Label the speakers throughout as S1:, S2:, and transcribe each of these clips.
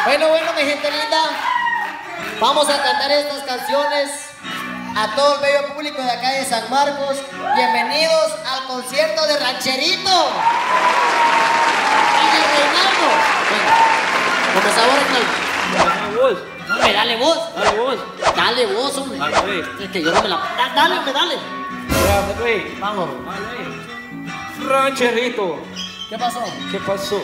S1: Bueno, mi gente linda, vamos a cantar estas canciones a todo el bello público de acá de San Marcos. Bienvenidos al concierto de Rancherito y de Reinaldo. Con sabor, Reinaldo. Hombre, dale vos.
S2: Dale vos.
S1: Dale vos, hombre.
S2: Dale.
S1: Es que yo no me la... Dale, hombre, dale. Vamos.
S2: Dale. Rancherito.
S1: ¿Qué pasó?
S2: ¿Qué pasó?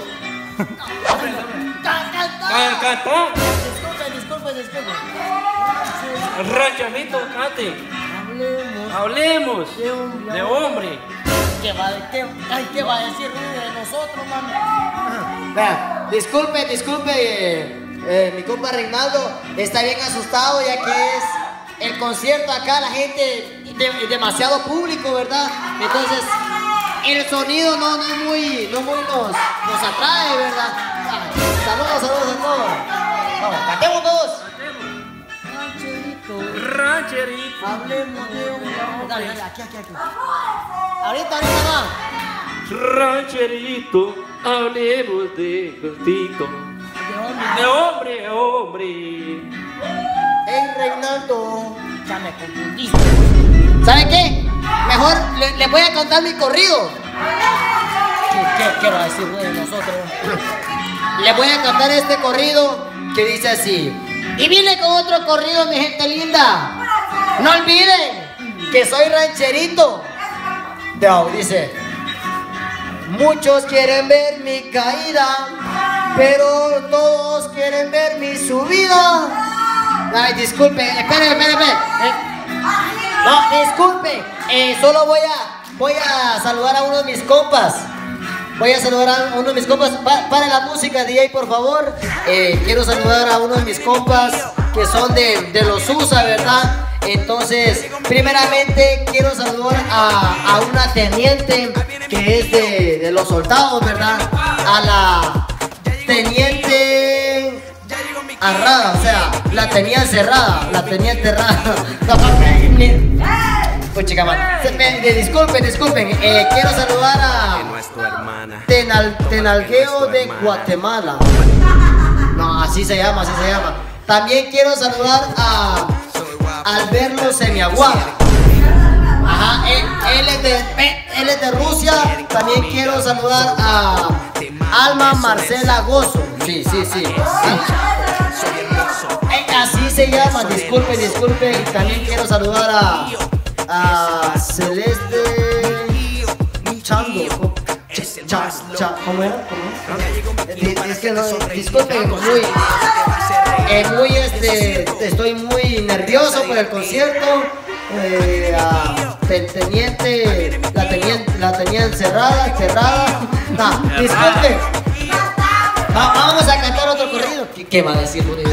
S1: Canta.
S2: Canta.
S1: Disculpe.
S2: Rancherito, cante. Hablemos de hombre.
S1: ¿Qué va a decir Rudy de nosotros, mano? Vean, disculpe, mi compa Reinaldo está bien asustado ya que es el concierto acá, la gente demasiado público, ¿verdad? Entonces el sonido no muy nos atrae, ¿verdad? Saludos a todos. Vamos, cantemos todos.
S2: Rancherito.
S1: Hablemos de un... Dale, aquí. Ahorita va.
S2: Rancherito, hablemos de contigo. De hombre.
S1: Ey, Reinaldo, ya me confundiste. ¿Saben qué? Mejor le voy a cantar mi corrido. ¿Qué quiero decir de nosotros? Le voy a cantar este corrido que dice así. Y vine con otro corrido, mi gente linda. No olviden que soy rancherito. Dice: muchos quieren ver mi caída, pero todos quieren ver mi subida. Ay, disculpe, espere. No, disculpe. Solo voy a saludar a uno de mis compas. Para la música, DJ, por favor. Quiero saludar a uno de mis compas que son de los USA, ¿verdad? Entonces, primeramente quiero saludar a una teniente que es de los soldados, ¿verdad? A la teniente Arrada, o sea, la tenía encerrada, la tenía enterrada. Pues chica, man. Disculpen. Quiero saludar a Tenalgueo de Guatemala. No, así se llama. También quiero saludar a Alberto Semiaguá. Ajá, él es de Rusia. También quiero saludar a Alma Marcela Gozo. Sí. Así se llama, disculpen. También quiero saludar a Celeste Chando. ¿Cómo era? Es que no, disculpen, estoy muy nervioso por el concierto. La tenía encerrada. No, disculpen. Vamos a cantar otro corrido. ¿Qué va a decir Rudy?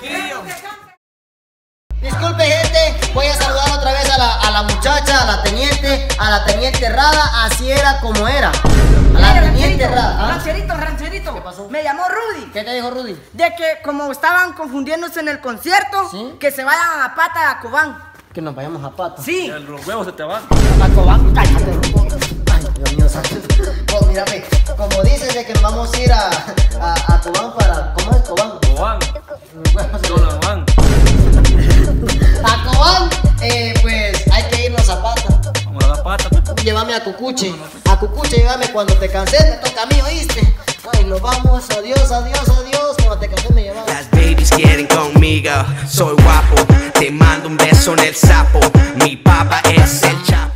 S1: Disculpe, gente, voy a saludar otra vez a la muchacha, a la teniente Errada, así era como era. A la teniente Errada.
S3: Rancherito.
S1: ¿Qué pasó?
S3: Me llamó Rudy.
S1: ¿Qué te dijo Rudy?
S3: De que como estaban confundiéndose en el concierto,
S1: ¿sí?
S3: Que se vayan a Pata a Cobán.
S1: Que nos vayamos a Pata.
S3: Sí.
S2: Los huevos se te van.
S1: A Cobán, cállate. Ay, Dios mío, santo. Oh, mírame, como dices de que vamos a ir a Cobán para... ¿Cómo es Cobán?
S2: Cobán.
S1: A Cobán, pues hay que irnos a Pata.
S2: Vamos a la pata.
S1: Llévame a Cucuche. Llévame cuando te canses, me toca a mí, ¿oíste? Ay, nos vamos, adiós. Cuando te canses me llevas.
S4: Las babies quieren conmigo, soy guapo. Te mando un beso en el sapo. Mi papá es el Chapo.